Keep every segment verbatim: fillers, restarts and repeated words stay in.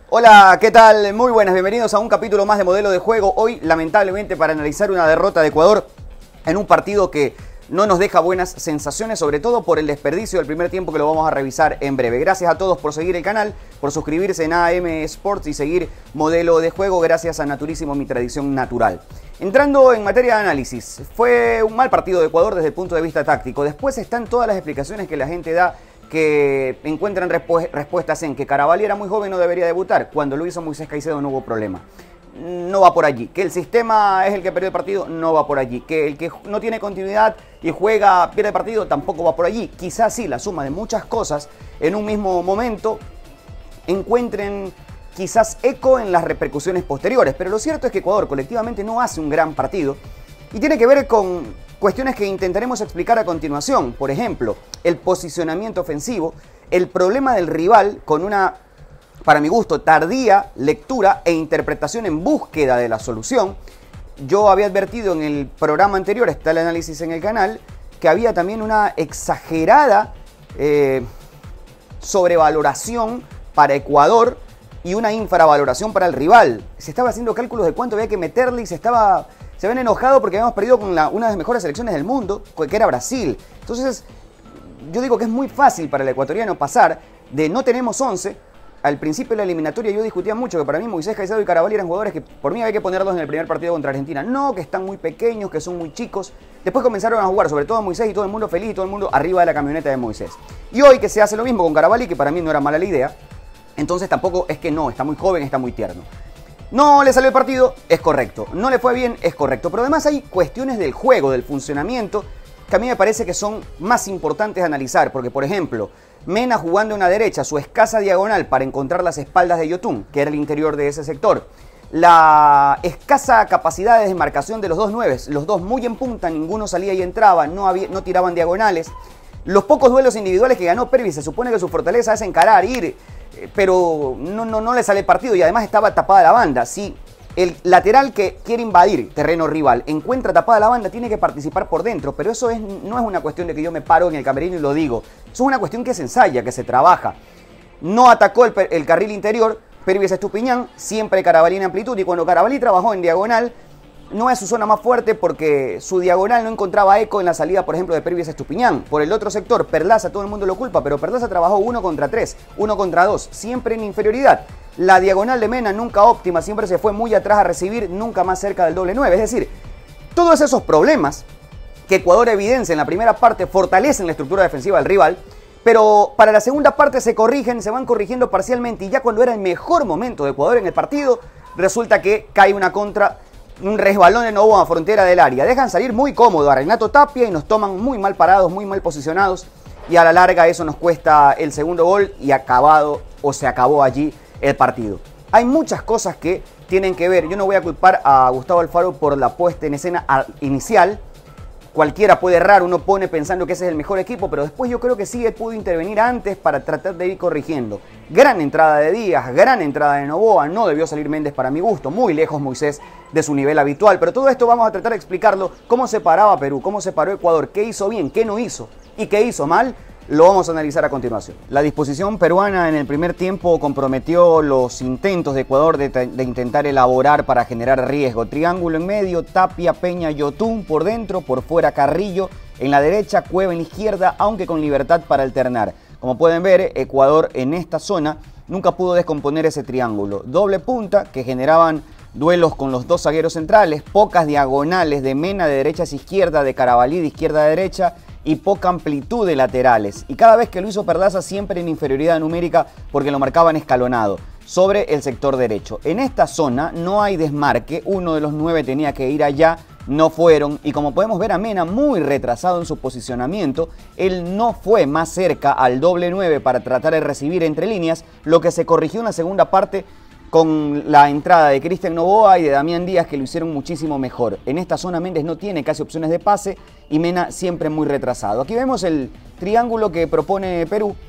Hola, ¿qué tal? Muy buenas, bienvenidos a un capítulo más de Modelo de Juego. Hoy, lamentablemente, para analizar una derrota de Ecuador en un partido que no nos deja buenas sensaciones, sobre todo por el desperdicio del primer tiempo, que lo vamos a revisar en breve. Gracias a todos por seguir el canal, por suscribirse en A M Sports y seguir Modelo de Juego. Gracias a Naturísimo, mi tradición natural. Entrando en materia de análisis, fue un mal partido de Ecuador desde el punto de vista táctico. Después están todas las explicaciones que la gente da, que encuentran respu respuestas en que Carabalí era muy joven y no debería debutar. Cuando lo hizo Moisés Caicedo no hubo problema. No va por allí. Que el sistema es el que perdió el partido, no va por allí. Que el que no tiene continuidad y juega, pierde el partido, tampoco va por allí. Quizás sí, la suma de muchas cosas en un mismo momento encuentren quizás eco en las repercusiones posteriores. Pero lo cierto es que Ecuador colectivamente no hace un gran partido y tiene que ver con cuestiones que intentaremos explicar a continuación. Por ejemplo, el posicionamiento ofensivo, el problema del rival con una, para mi gusto, tardía lectura e interpretación en búsqueda de la solución. Yo había advertido en el programa anterior, está el análisis en el canal, que había también una exagerada eh, sobrevaloración para Ecuador y una infravaloración para el rival. Se estaba haciendo cálculos de cuánto había que meterle y se estaba... Se ven enojados porque habíamos perdido con la, una de las mejores selecciones del mundo, que era Brasil. Entonces, yo digo que es muy fácil para el ecuatoriano pasar de no tenemos once. Al principio de la eliminatoria yo discutía mucho que para mí Moisés Caicedo y Carabalí eran jugadores que por mí había que ponerlos en el primer partido contra Argentina. No, que están muy pequeños, que son muy chicos. Después comenzaron a jugar, sobre todo Moisés, y todo el mundo feliz y todo el mundo arriba de la camioneta de Moisés. Y hoy que se hace lo mismo con Carabalí, que para mí no era mala la idea, entonces tampoco es que no, está muy joven, está muy tierno. No le salió el partido, es correcto. No le fue bien, es correcto. Pero además hay cuestiones del juego, del funcionamiento, que a mí me parece que son más importantes de analizar. Porque, por ejemplo, Mena jugando en la derecha, su escasa diagonal para encontrar las espaldas de Yotún, que era el interior de ese sector. La escasa capacidad de desmarcación de los dos nueves, los dos muy en punta, ninguno salía y entraba, no, había, no tiraban diagonales. Los pocos duelos individuales que ganó Pervis, se supone que su fortaleza es encarar, ir... pero no, no, no le sale el partido y además estaba tapada la banda. Si el lateral que quiere invadir terreno rival encuentra tapada la banda, tiene que participar por dentro, pero eso es, no es una cuestión de que yo me paro en el camerino y lo digo. Eso es una cuestión que se ensaya, que se trabaja. No atacó el, el carril interior, Pervis Estupiñán, siempre Carabalí en amplitud, y cuando Carabalí trabajó en diagonal, no es su zona más fuerte porque su diagonal no encontraba eco en la salida, por ejemplo, de Pervis Estupiñán. Por el otro sector, Perlaza, todo el mundo lo culpa, pero Perlaza trabajó uno contra tres, uno contra dos, siempre en inferioridad. La diagonal de Mena nunca óptima, siempre se fue muy atrás a recibir, nunca más cerca del doble nueve. Es decir, todos esos problemas que Ecuador evidencia en la primera parte fortalecen la estructura defensiva del rival, pero para la segunda parte se corrigen, se van corrigiendo parcialmente, y ya cuando era el mejor momento de Ecuador en el partido, resulta que cae una contra, un resbalón de nuevo a frontera del área. Dejan salir muy cómodo a Renato Tapia y nos toman muy mal parados, muy mal posicionados. Y a la larga eso nos cuesta el segundo gol y acabado o se acabó allí el partido. Hay muchas cosas que tienen que ver. Yo no voy a culpar a Gustavo Alfaro por la puesta en escena inicial. Cualquiera puede errar, uno pone pensando que ese es el mejor equipo, pero después yo creo que sí él pudo intervenir antes para tratar de ir corrigiendo. Gran entrada de Díaz, gran entrada de Noboa, no debió salir Méndez para mi gusto, muy lejos Moisés de su nivel habitual, pero todo esto vamos a tratar de explicarlo, cómo se paraba Perú, cómo se paró Ecuador, qué hizo bien, qué no hizo y qué hizo mal. Lo vamos a analizar a continuación. La disposición peruana en el primer tiempo comprometió los intentos de Ecuador de, de intentar elaborar para generar riesgo. Triángulo en medio, Tapia, Peña, Yotún por dentro, por fuera Carrillo, en la derecha, Cueva en la izquierda, aunque con libertad para alternar. Como pueden ver, Ecuador en esta zona nunca pudo descomponer ese triángulo. Doble punta que generaban duelos con los dos zagueros centrales, pocas diagonales de Mena de derecha a izquierda, de Carabalí de izquierda a derecha, y poca amplitud de laterales. Y cada vez que lo hizo Perlaza siempre en inferioridad numérica porque lo marcaban escalonado sobre el sector derecho. En esta zona no hay desmarque, uno de los nueve tenía que ir allá, no fueron, y como podemos ver a Mena muy retrasado en su posicionamiento, él no fue más cerca al doble nueve para tratar de recibir entre líneas, lo que se corrigió en la segunda parte con la entrada de Cristian Noboa y de Damián Díaz, que lo hicieron muchísimo mejor. En esta zona Méndez no tiene casi opciones de pase y Mena siempre muy retrasado. Aquí vemos el triángulo que propone Perú,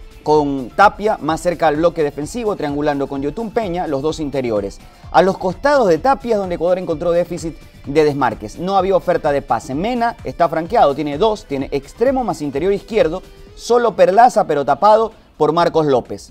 con Tapia más cerca al bloque defensivo, triangulando con Yotún Peña, los dos interiores. A los costados de Tapia es donde Ecuador encontró déficit de desmarques. No había oferta de pase. Mena está franqueado, tiene dos, tiene extremo más interior izquierdo, solo Perlaza pero tapado por Marcos López.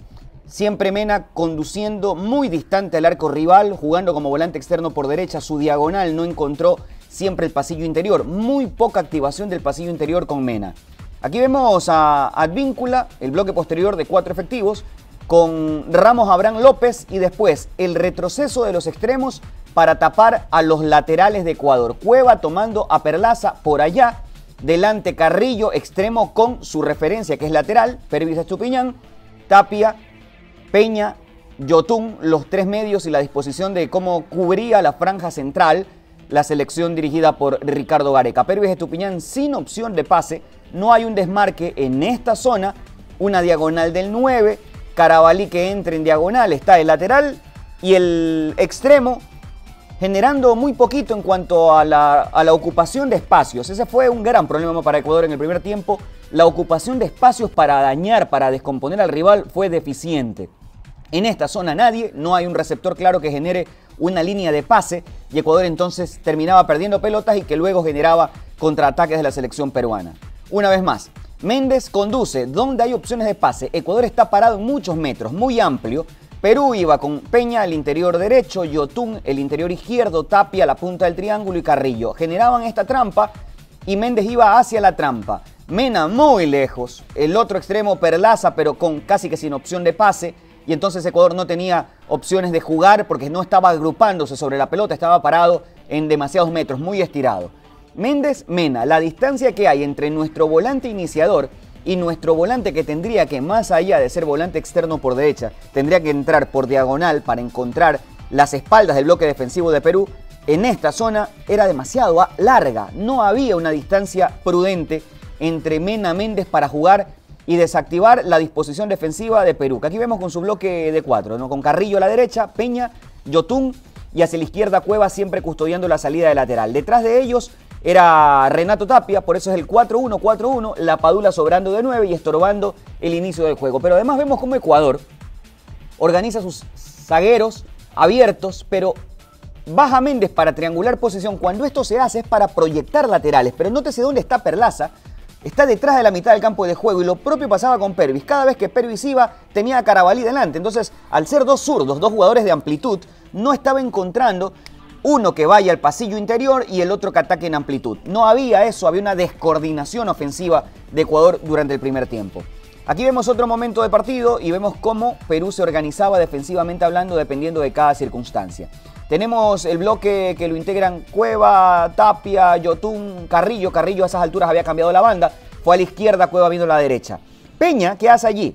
Siempre Mena conduciendo muy distante al arco rival, jugando como volante externo por derecha, su diagonal no encontró siempre el pasillo interior. Muy poca activación del pasillo interior con Mena. Aquí vemos a Advíncula, el bloque posterior de cuatro efectivos, con Ramos, Abraham, López y después el retroceso de los extremos para tapar a los laterales de Ecuador. Cueva tomando a Perlaza por allá, delante Carrillo, extremo con su referencia que es lateral, Pervis Estupiñán, Tapia, Peña, Yotún, los tres medios y la disposición de cómo cubría la franja central la selección dirigida por Ricardo Gareca. Pervis Estupiñán sin opción de pase, no hay un desmarque en esta zona, una diagonal del nueve, Carabalí que entra en diagonal, está el lateral y el extremo generando muy poquito en cuanto a la, a la ocupación de espacios. Ese fue un gran problema para Ecuador en el primer tiempo. La ocupación de espacios para dañar, para descomponer al rival fue deficiente. En esta zona nadie, no hay un receptor claro que genere una línea de pase y Ecuador entonces terminaba perdiendo pelotas y que luego generaba contraataques de la selección peruana. Una vez más, Méndez conduce donde hay opciones de pase. Ecuador está parado en muchos metros, muy amplio. Perú iba con Peña el interior derecho, Yotún el interior izquierdo, Tapia la punta del triángulo y Carrillo. Generaban esta trampa y Méndez iba hacia la trampa. Mena muy lejos, el otro extremo Perlaza pero con casi que sin opción de pase. Y entonces Ecuador no tenía opciones de jugar porque no estaba agrupándose sobre la pelota, estaba parado en demasiados metros, muy estirado. Méndez, Mena, la distancia que hay entre nuestro volante iniciador y nuestro volante que tendría que, más allá de ser volante externo por derecha, tendría que entrar por diagonal para encontrar las espaldas del bloque defensivo de Perú, en esta zona era demasiado larga. No había una distancia prudente entre Mena y Méndez para jugar y desactivar la disposición defensiva de Perú, que aquí vemos con su bloque de cuatro, ¿no? Con Carrillo a la derecha, Peña, Yotún y hacia la izquierda Cueva siempre custodiando la salida de lateral. Detrás de ellos era Renato Tapia, por eso es el cuatro uno cuatro uno, la Padula sobrando de nueve y estorbando el inicio del juego. Pero además vemos cómo Ecuador organiza sus zagueros abiertos, pero baja Méndez para triangular posición. Cuando esto se hace es para proyectar laterales, pero nótese dónde está Perlaza. Está detrás de la mitad del campo de juego y lo propio pasaba con Pervis. Cada vez que Pervis iba tenía a Carabalí delante. Entonces, al ser dos zurdos, dos jugadores de amplitud, no estaba encontrando uno que vaya al pasillo interior y el otro que ataque en amplitud. No había eso, había una descoordinación ofensiva de Ecuador durante el primer tiempo. Aquí vemos otro momento de partido y vemos cómo Perú se organizaba defensivamente hablando dependiendo de cada circunstancia. Tenemos el bloque que lo integran Cueva, Tapia, Yotún, Carrillo. Carrillo a esas alturas había cambiado la banda. Fue a la izquierda, Cueva viendo la derecha. Peña, ¿qué hace allí?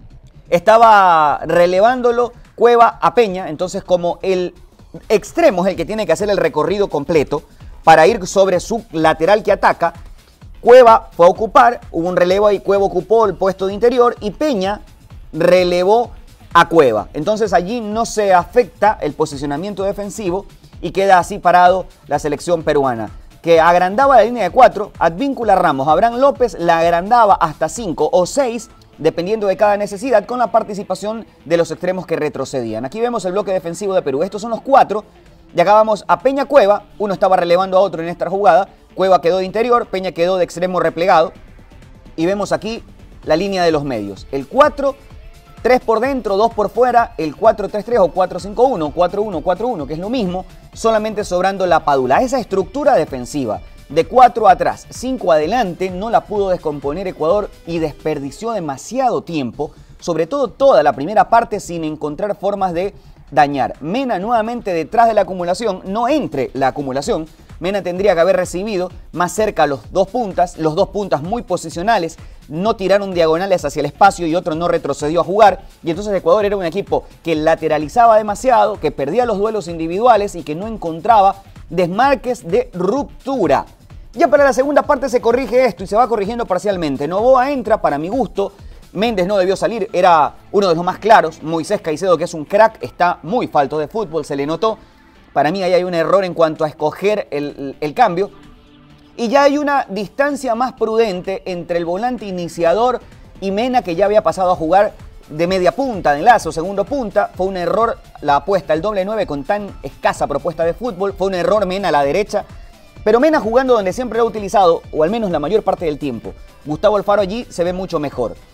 Estaba relevándolo Cueva a Peña. Entonces, como el extremo es el que tiene que hacer el recorrido completo para ir sobre su lateral que ataca, Cueva fue a ocupar, hubo un relevo y Cueva ocupó el puesto de interior y Peña relevó a Cueva. Entonces allí no se afecta el posicionamiento defensivo y queda así parado la selección peruana, que agrandaba la línea de cuatro, Advíncula, Ramos, Abraham, López, la agrandaba hasta cinco o seis, dependiendo de cada necesidad, con la participación de los extremos que retrocedían. Aquí vemos el bloque defensivo de Perú. Estos son los cuatro. Y acá vamos a Peña, Cueva. Uno estaba relevando a otro en esta jugada. Cueva quedó de interior, Peña quedó de extremo replegado. Y vemos aquí la línea de los medios. El cuatro, tres por dentro, dos por fuera, el cuatro tres tres o cuatro cinco uno, cuatro uno cuatro uno, que es lo mismo, solamente sobrando la Padula. Esa estructura defensiva de cuatro atrás, cinco adelante, no la pudo descomponer Ecuador y desperdició demasiado tiempo, sobre todo toda la primera parte, sin encontrar formas de dañar. Mena nuevamente detrás de la acumulación, no entre la acumulación. Mena tendría que haber recibido más cerca los dos puntas, los dos puntas muy posicionales, no tiraron diagonales hacia el espacio y otro no retrocedió a jugar. Y entonces Ecuador era un equipo que lateralizaba demasiado, que perdía los duelos individuales y que no encontraba desmarques de ruptura. Ya para la segunda parte se corrige esto y se va corrigiendo parcialmente. Noboa entra, para mi gusto. Méndez no debió salir, era uno de los más claros. Moisés Caicedo, que es un crack, está muy falto de fútbol, se le notó. Para mí ahí hay un error en cuanto a escoger el, el cambio. Y ya hay una distancia más prudente entre el volante iniciador y Mena, que ya había pasado a jugar de media punta, de enlace o segundo punta. Fue un error la apuesta, el doble nueve con tan escasa propuesta de fútbol. Fue un error Mena a la derecha. Pero Mena jugando donde siempre lo ha utilizado, o al menos la mayor parte del tiempo. Gustavo Alfaro allí se ve mucho mejor.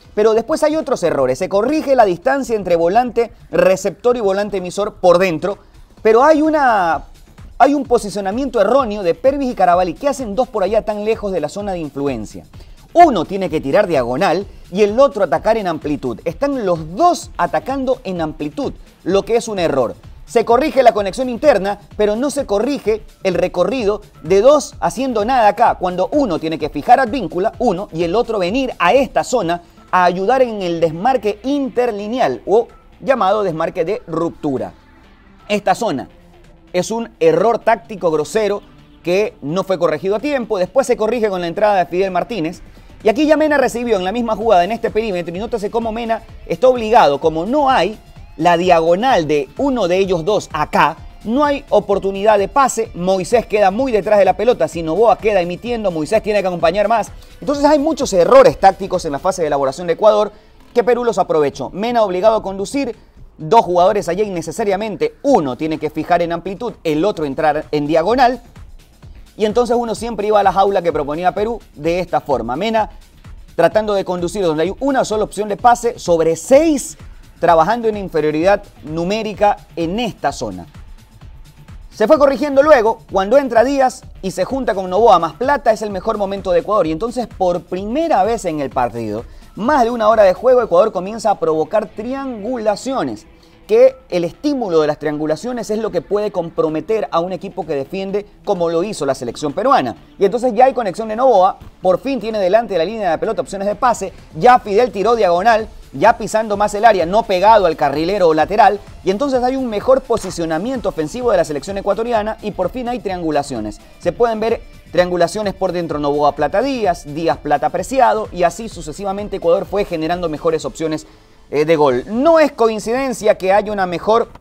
Pero después hay otros errores. Se corrige la distancia entre volante receptor y volante emisor por dentro, pero hay una... Hay un posicionamiento erróneo de Pervis y Carabalí. ¿Qué hacen dos por allá tan lejos de la zona de influencia? Uno tiene que tirar diagonal y el otro atacar en amplitud. Están los dos atacando en amplitud, lo que es un error. Se corrige la conexión interna, pero no se corrige el recorrido de dos haciendo nada acá, cuando uno tiene que fijar advíncula, uno, y el otro venir a esta zona a ayudar en el desmarque interlineal o llamado desmarque de ruptura. Esta zona es un error táctico grosero que no fue corregido a tiempo. Después se corrige con la entrada de Fidel Martínez. Y aquí ya Mena recibió en la misma jugada en este perímetro. Y nótese cómo Mena está obligado, como no hay la diagonal de uno de ellos dos acá, no hay oportunidad de pase. Moisés queda muy detrás de la pelota. Si Noboa queda emitiendo, Moisés tiene que acompañar más. Entonces hay muchos errores tácticos en la fase de elaboración de Ecuador que Perú los aprovechó. Mena obligado a conducir. Dos jugadores allá innecesariamente, uno tiene que fijar en amplitud, el otro entrar en diagonal. Y entonces uno siempre iba a la jaula que proponía Perú de esta forma. Mena tratando de conducir donde hay una sola opción de pase sobre seis, trabajando en inferioridad numérica en esta zona. Se fue corrigiendo luego, cuando entra Díaz y se junta con Noboa más Plata, es el mejor momento de Ecuador. Y entonces por primera vez en el partido, más de una hora de juego, Ecuador comienza a provocar triangulaciones, que el estímulo de las triangulaciones es lo que puede comprometer a un equipo que defiende como lo hizo la selección peruana. Y entonces ya hay conexión de Noboa, por fin tiene delante de la línea de la pelota opciones de pase, ya Fidel tiró diagonal, ya pisando más el área, no pegado al carrilero o lateral, y entonces hay un mejor posicionamiento ofensivo de la selección ecuatoriana y por fin hay triangulaciones. Se pueden ver triangulaciones por dentro, Noboa Plata Díaz, Díaz Plata Preciado, y así sucesivamente Ecuador fue generando mejores opciones eh, de gol. No es coincidencia que haya una mejor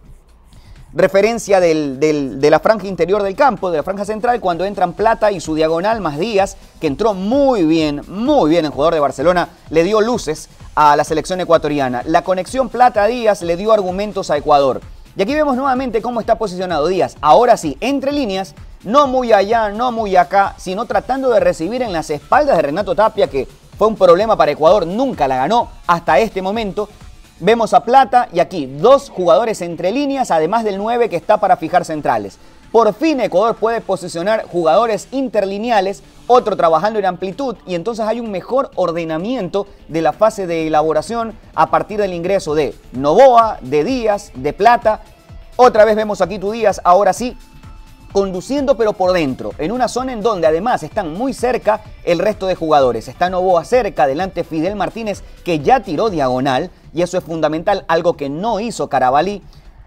referencia del, del, de la franja interior del campo, de la franja central, cuando entran Plata y su diagonal más Díaz, que entró muy bien, muy bien el jugador de Barcelona, le dio luces a la selección ecuatoriana. La conexión Plata-Díaz le dio argumentos a Ecuador. Y aquí vemos nuevamente cómo está posicionado Díaz. Ahora sí, entre líneas, no muy allá, no muy acá, sino tratando de recibir en las espaldas de Renato Tapia, que fue un problema para Ecuador, nunca la ganó hasta este momento. Vemos a Plata y aquí dos jugadores entre líneas, además del nueve que está para fijar centrales. Por fin Ecuador puede posicionar jugadores interlineales, otro trabajando en amplitud, y entonces hay un mejor ordenamiento de la fase de elaboración a partir del ingreso de Noboa, de Díaz, de Plata. Otra vez vemos aquí tu Díaz, ahora sí, conduciendo pero por dentro, en una zona en donde además están muy cerca el resto de jugadores. Está Noboa cerca, delante Fidel Martínez, que ya tiró diagonal, y eso es fundamental, algo que no hizo Carabalí.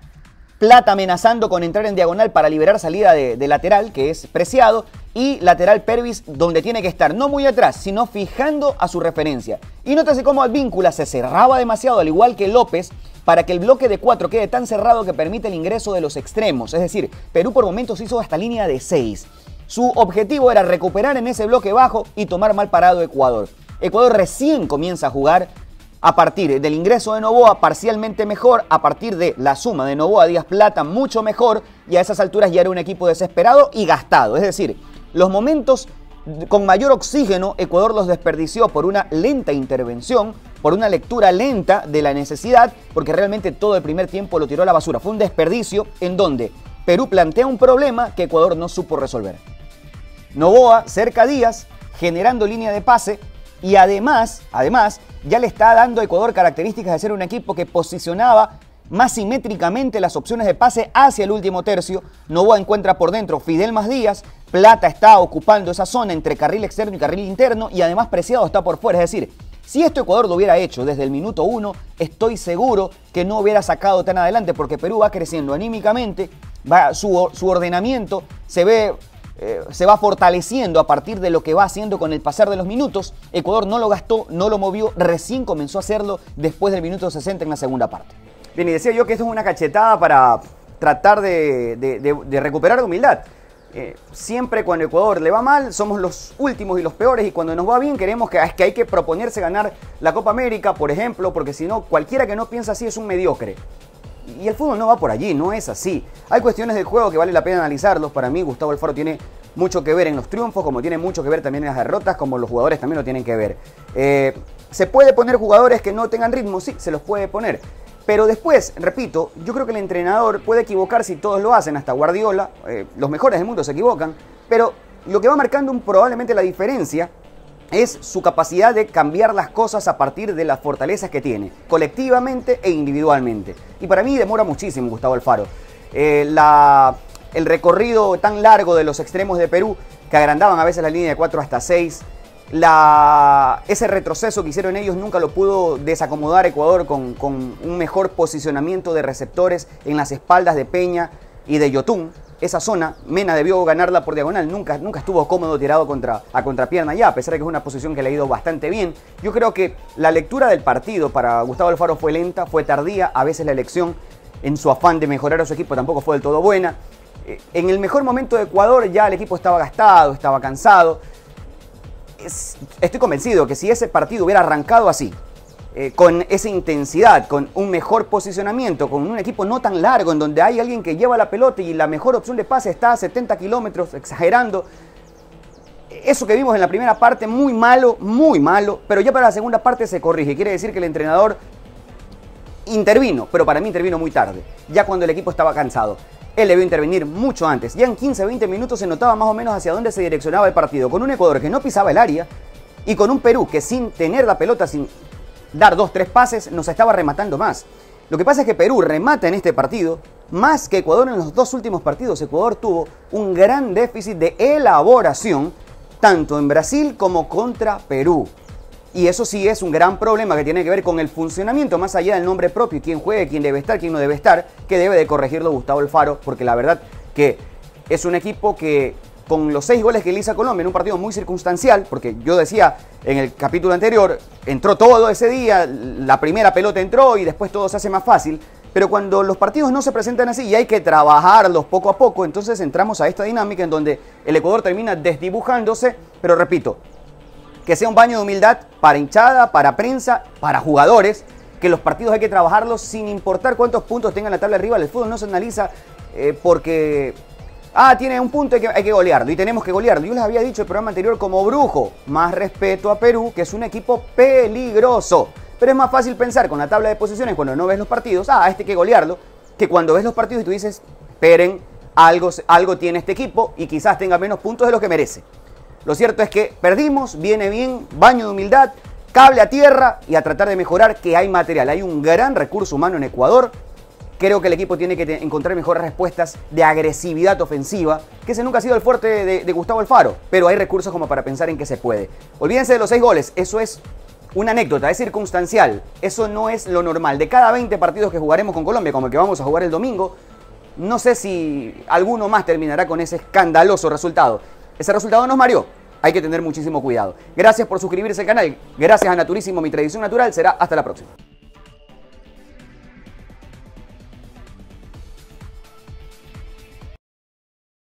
Plata amenazando con entrar en diagonal para liberar salida de, de lateral, que es Preciado, y lateral Pervis, donde tiene que estar, no muy atrás, sino fijando a su referencia. Y nótese cómo Advíncula se cerraba demasiado, al igual que López, para que el bloque de cuatro quede tan cerrado que permite el ingreso de los extremos. Es decir, Perú por momentos hizo hasta línea de seis. Su objetivo era recuperar en ese bloque bajo y tomar mal parado Ecuador. Ecuador recién comienza a jugar a partir del ingreso de Noboa parcialmente mejor, a partir de la suma de Noboa Díaz Plata mucho mejor, y a esas alturas ya era un equipo desesperado y gastado. Es decir, los momentos con mayor oxígeno Ecuador los desperdició por una lenta intervención, por una lectura lenta de la necesidad, porque realmente todo el primer tiempo lo tiró a la basura. Fue un desperdicio en donde Perú plantea un problema que Ecuador no supo resolver. Noboa cerca a Díaz, generando línea de pase, y además, además, ya le está dando a Ecuador características de ser un equipo que posicionaba más simétricamente las opciones de pase hacia el último tercio. Noboa encuentra por dentro Fidel más Díaz, Plata está ocupando esa zona entre carril externo y carril interno, y además Preciado está por fuera. Es decir, si esto Ecuador lo hubiera hecho desde el minuto uno, estoy seguro que no hubiera sacado tan adelante, porque Perú va creciendo anímicamente, va, su, su ordenamiento se ve... Eh, se va fortaleciendo a partir de lo que va haciendo con el pasar de los minutos. Ecuador no lo gastó, no lo movió, recién comenzó a hacerlo después del minuto sesenta en la segunda parte. Bien, y decía yo que esto es una cachetada para tratar de, de, de, de recuperar humildad. Eh, siempre cuando Ecuador le va mal, somos los últimos y los peores, y cuando nos va bien queremos que, es que hay que proponerse ganar la Copa América, por ejemplo, porque si no, cualquiera que no piensa así es un mediocre. Y el fútbol no va por allí, no es así. Hay cuestiones del juego que vale la pena analizarlos. Para mí, Gustavo Alfaro tiene mucho que ver en los triunfos, como tiene mucho que ver también en las derrotas, como los jugadores también lo tienen que ver. Eh, ¿Se puede poner jugadores que no tengan ritmo? Sí, se los puede poner. Pero después, repito, yo creo que el entrenador puede equivocarse y todos lo hacen, hasta Guardiola, eh, los mejores del mundo se equivocan, pero lo que va marcando un, probablemente la diferencia es su capacidad de cambiar las cosas a partir de las fortalezas que tiene, colectivamente e individualmente. Y para mí demora muchísimo Gustavo Alfaro. Eh, la, el recorrido tan largo de los extremos de Perú, que agrandaban a veces la línea de cuatro hasta seis, la, ese retroceso que hicieron ellos nunca lo pudo desacomodar Ecuador con, con un mejor posicionamiento de receptores en las espaldas de Peña y de Yotún. Esa zona, Mena debió ganarla por diagonal, nunca, nunca estuvo cómodo tirado contra, a contrapierna ya, a pesar de que es una posición que le ha ido bastante bien. Yo creo que la lectura del partido para Gustavo Alfaro fue lenta, fue tardía, a veces la elección en su afán de mejorar a su equipo tampoco fue del todo buena. En el mejor momento de Ecuador ya el equipo estaba gastado, estaba cansado. Es, estoy convencido que si ese partido hubiera arrancado así, Eh, con esa intensidad, con un mejor posicionamiento, con un equipo no tan largo, en donde hay alguien que lleva la pelota y la mejor opción de pase está a setenta kilómetros, exagerando. Eso que vimos en la primera parte, muy malo, muy malo, pero ya para la segunda parte se corrige. Quiere decir que el entrenador intervino, pero para mí intervino muy tarde, ya cuando el equipo estaba cansado. Él debió intervenir mucho antes. Ya en quince, veinte minutos se notaba más o menos hacia dónde se direccionaba el partido, con un Ecuador que no pisaba el área y con un Perú que sin tener la pelota, sin dar dos, tres pases, nos estaba rematando más. Lo que pasa es que Perú remata en este partido más que Ecuador en los dos últimos partidos. Ecuador tuvo un gran déficit de elaboración, tanto en Brasil como contra Perú. Y eso sí es un gran problema que tiene que ver con el funcionamiento, más allá del nombre propio, quién juegue, quién debe estar, quién no debe estar, que debe de corregirlo Gustavo Alfaro, porque la verdad que es un equipo que, con los seis goles que le hizo a Colombia en un partido muy circunstancial, porque yo decía en el capítulo anterior, entró todo ese día, la primera pelota entró y después todo se hace más fácil, pero cuando los partidos no se presentan así y hay que trabajarlos poco a poco, entonces entramos a esta dinámica en donde el Ecuador termina desdibujándose, pero repito, que sea un baño de humildad para hinchada, para prensa, para jugadores, que los partidos hay que trabajarlos sin importar cuántos puntos tenga la tabla de rival. El fútbol no se analiza eh, porque... Ah, tiene un punto, hay que, hay que golearlo y tenemos que golearlo. Yo les había dicho el programa anterior como brujo, más respeto a Perú, que es un equipo peligroso. Pero es más fácil pensar con la tabla de posiciones cuando no ves los partidos, ah, este hay que golearlo, que cuando ves los partidos y tú dices, esperen, algo, algo tiene este equipo y quizás tenga menos puntos de lo que merece. Lo cierto es que perdimos, viene bien, baño de humildad, cable a tierra y a tratar de mejorar, que hay material. Hay un gran recurso humano en Ecuador. Creo que el equipo tiene que encontrar mejores respuestas de agresividad ofensiva, que ese nunca ha sido el fuerte de, de Gustavo Alfaro, pero hay recursos como para pensar en que se puede. Olvídense de los seis goles, eso es una anécdota, es circunstancial, eso no es lo normal. De cada veinte partidos que jugaremos con Colombia, como el que vamos a jugar el domingo, no sé si alguno más terminará con ese escandaloso resultado. Ese resultado nos mareó, hay que tener muchísimo cuidado. Gracias por suscribirse al canal, gracias a Naturísimo, mi tradición natural, será hasta la próxima.